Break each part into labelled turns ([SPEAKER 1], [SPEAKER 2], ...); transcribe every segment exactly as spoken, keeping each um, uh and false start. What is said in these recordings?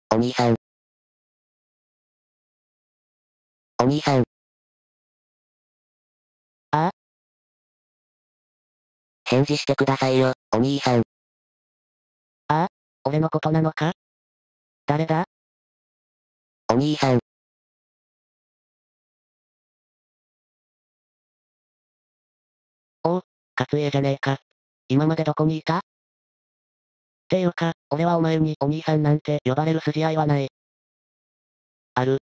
[SPEAKER 1] お兄さん。お兄さん。
[SPEAKER 2] ああ？
[SPEAKER 1] 返事してくださいよ、お兄さん。
[SPEAKER 2] ああ、俺のことなのか？誰だ？
[SPEAKER 1] お兄さん。
[SPEAKER 2] おお、勝家じゃねえか。今までどこにいた？っていうか、俺はお前にお兄さんなんて呼ばれる筋合いはない。ある。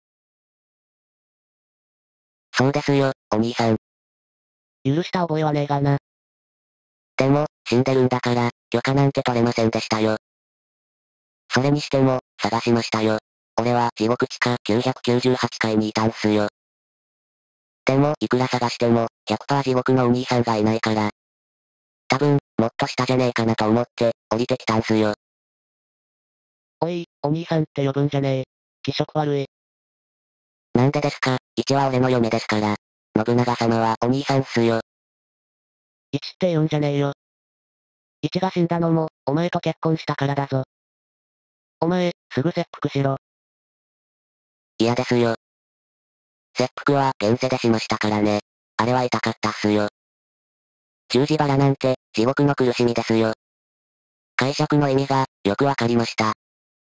[SPEAKER 1] そうですよ、お兄さん。
[SPEAKER 2] 許した覚えはねえがな。
[SPEAKER 1] でも、死んでるんだから、許可なんて取れませんでしたよ。それにしても、探しましたよ。俺は地獄地下きゅうひゃくきゅうじゅうはちかいにいたんすよ。でも、いくら探しても、ひゃくパーセント地獄のお兄さんがいないから。多分、もっと下じゃねえかなと思って、降りてきたんすよ。
[SPEAKER 2] おい、お兄さんって呼ぶんじゃねえ。気色悪い。
[SPEAKER 1] なんでですか、一は俺の嫁ですから。信長様はお兄さんっすよ。
[SPEAKER 2] 一って言うんじゃねえよ。一が死んだのも、お前と結婚したからだぞ。お前、すぐ切腹しろ。
[SPEAKER 1] 嫌ですよ。切腹は現世でしましたからね。あれは痛かったっすよ。十字腹なんて、地獄の苦しみですよ。解釈の意味が、よくわかりました。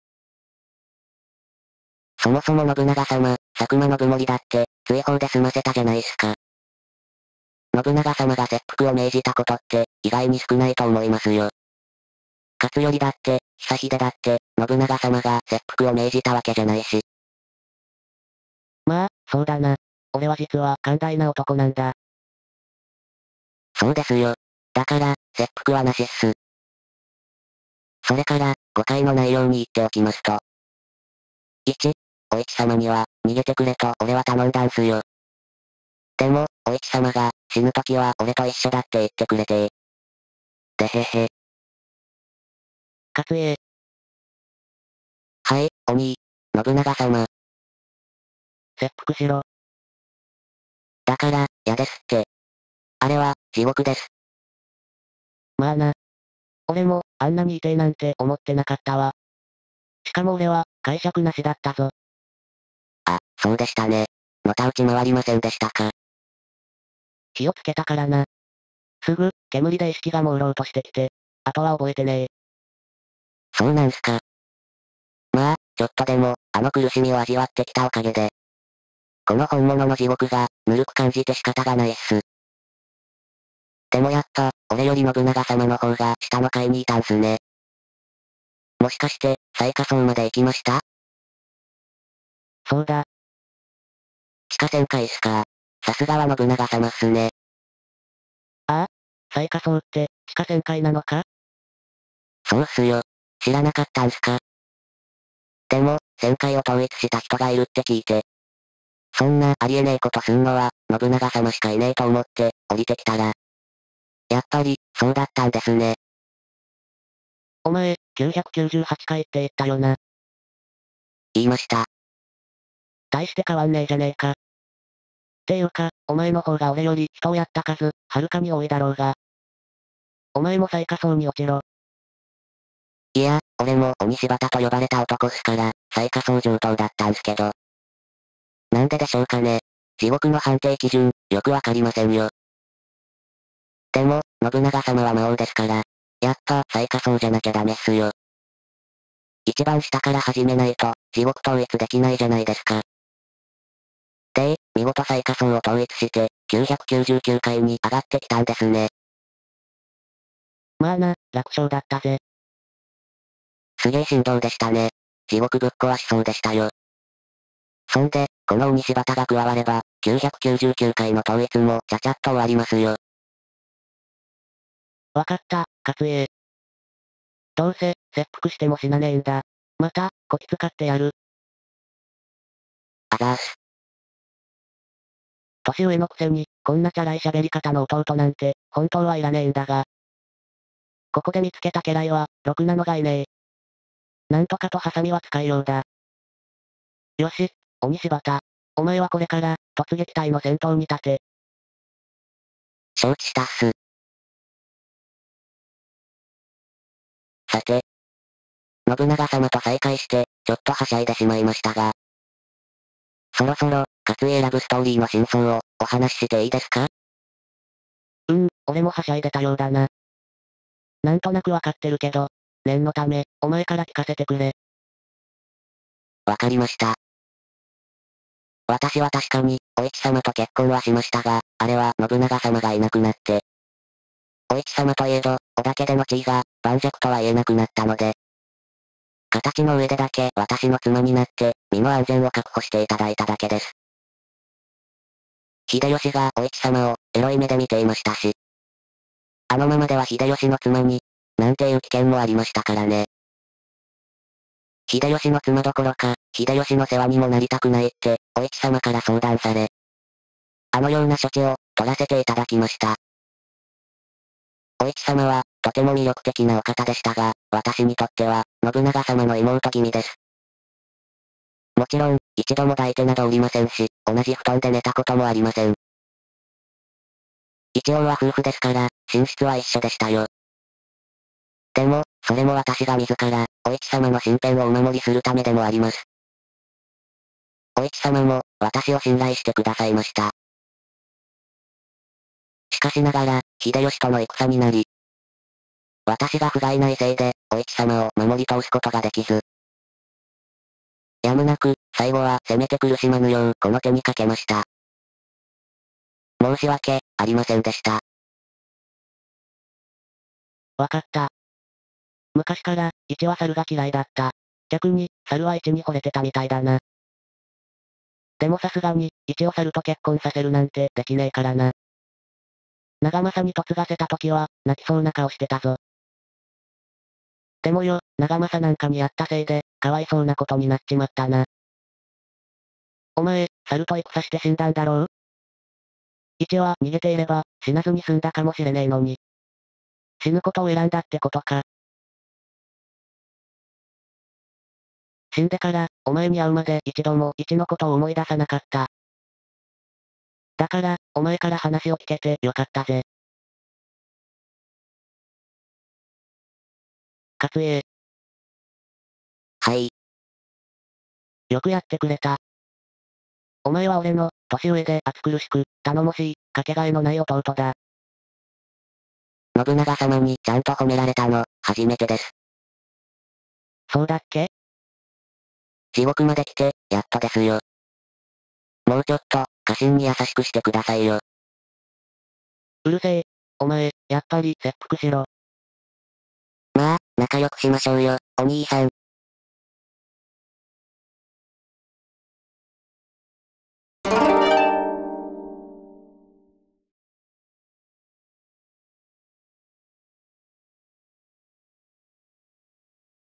[SPEAKER 1] そもそも信長様、佐久間信盛だって、追放で済ませたじゃないっすか。信長様が切腹を命じたことって、意外に少ないと思いますよ。勝頼だって、久秀だって、信長様が切腹を命じたわけじゃないし。
[SPEAKER 2] まあ、そうだな。俺は実は寛大な男なんだ。
[SPEAKER 1] そうですよ。だから、切腹はなしっす。それから、誤解のないように言っておきますと。いち、お市様には、逃げてくれと俺は頼んだんすよ。でも、お市様が、死ぬ時は俺と一緒だって言ってくれてでへへ。
[SPEAKER 2] 勝家。
[SPEAKER 1] はい、お兄。信長様。
[SPEAKER 2] 切腹しろ。
[SPEAKER 1] だから、嫌ですって。あれは、地獄です。
[SPEAKER 2] まあな。俺も、あんなに痛えなんて思ってなかったわ。しかも俺は、解釈なしだったぞ。
[SPEAKER 1] あ、そうでしたね。のたうち回りませんでしたか。
[SPEAKER 2] 火をつけたからな。すぐ、煙で意識が朦朧としてきて、あとは覚えてねえ。
[SPEAKER 1] そうなんすか。まあ、ちょっとでも、あの苦しみを味わってきたおかげで。この本物の地獄が、ぬるく感じて仕方がないっす。でもやっぱ、俺より信長様の方が下の階にいたんすね。もしかして、最下層まで行きました？
[SPEAKER 2] そうだ。
[SPEAKER 1] 地下せんかいっすか。さすがは信長様っすね。
[SPEAKER 2] ああ、最下層って、地下せんかいなのか？
[SPEAKER 1] そうっすよ。知らなかったんすか。でも、旋回を統一した人がいるって聞いて。そんなありえねえことすんのは、信長様しかいねえと思って、降りてきたら。やっぱり、そうだったんですね。
[SPEAKER 2] お前、きゅうひゃくきゅうじゅうはちかいって言ったよな。
[SPEAKER 1] 言いました。
[SPEAKER 2] 大して変わんねえじゃねえか。っていうか、お前の方が俺より人をやった数、はるかに多いだろうが。お前も最下層に落ちろ。
[SPEAKER 1] いや、俺も鬼柴田と呼ばれた男っすから、最下層上等だったんすけど。なんででしょうかね。地獄の判定基準、よくわかりませんよ。でも、信長様は魔王ですから、やっぱ最下層じゃなきゃダメっすよ。一番下から始めないと、地獄統一できないじゃないですか。で、見事最下層を統一して、きゅうひゃくきゅうじゅうきゅうかいに上がってきたんですね。
[SPEAKER 2] まあな、楽勝だったぜ。
[SPEAKER 1] すげえ振動でしたね。地獄ぶっ壊しそうでしたよ。そんで、この鬼柴田が加われば、きゅうひゃくきゅうじゅうきゅうかいの統一もちゃちゃっと終わりますよ。
[SPEAKER 2] わかった、勝家。どうせ、切腹しても死なねえんだ。また、こき使ってやる。
[SPEAKER 1] あざーす。
[SPEAKER 2] 年上のくせに、こんなチャラい喋り方の弟なんて、本当はいらねえんだが。ここで見つけた家来は、ろくなのがいねえ。なんとかとハサミは使いようだ。よし、鬼柴田。お前はこれから、突撃隊の先頭に立て。
[SPEAKER 1] 承知したっす。 信長様と再会して、ちょっとはしゃいでしまいましたが。そろそろ、勝家ラブストーリーの真相を、お話ししていいですか？
[SPEAKER 2] うーん、俺もはしゃいでたようだな。なんとなくわかってるけど、念のため、お前から聞かせてくれ。
[SPEAKER 1] わかりました。私は確かに、お市様と結婚はしましたが、あれは信長様がいなくなって。お市様といえど、織田家での地位が、盤石とは言えなくなったので。形の上でだけ私の妻になって、身の安全を確保していただいただけです。秀吉がお市様を、エロい目で見ていましたし。あのままでは秀吉の妻に、なんていう危険もありましたからね。秀吉の妻どころか、秀吉の世話にもなりたくないって、お市様から相談され。あのような処置を、取らせていただきました。お市様は、とても魅力的なお方でしたが、私にとっては、信長様の妹君です。もちろん、一度も抱いてなどおりませんし、同じ布団で寝たこともありません。一応は夫婦ですから、寝室は一緒でしたよ。でも、それも私が自ら、お市様の身辺をお守りするためでもあります。お市様も、私を信頼してくださいました。しかしながら、秀吉との戦になり、私が不甲斐ないせいで、お市様を守り通すことができず。やむなく、最後は攻めて苦しまぬよう、この手にかけました。申し訳、ありませんでした。
[SPEAKER 2] わかった。昔から、一は猿が嫌いだった。逆に、猿は一に惚れてたみたいだな。でもさすがに、一を猿と結婚させるなんてできねえからな。長政に嫁がせた時は、泣きそうな顔してたぞ。でもよ、長政なんかにやったせいで、かわいそうなことになっちまったな。お前、猿と戦して死んだんだろう？一は逃げていれば、死なずに済んだかもしれねえのに。死ぬことを選んだってことか。死んでから、お前に会うまで一度も一のことを思い出さなかった。だから、お前から話を聞けてよかったぜ。勝家。
[SPEAKER 1] はい。
[SPEAKER 2] よくやってくれた。お前は俺の、年上で暑苦しく、頼もしい、かけがえのない弟だ。
[SPEAKER 1] 信長様にちゃんと褒められたの、初めてです。
[SPEAKER 2] そうだっけ？
[SPEAKER 1] 地獄まで来て、やっとですよ。もうちょっと、家臣に優しくしてくださいよ。
[SPEAKER 2] うるせえ。お前、やっぱり切腹しろ。
[SPEAKER 1] まあ、仲良くしましょうよ、お兄さん。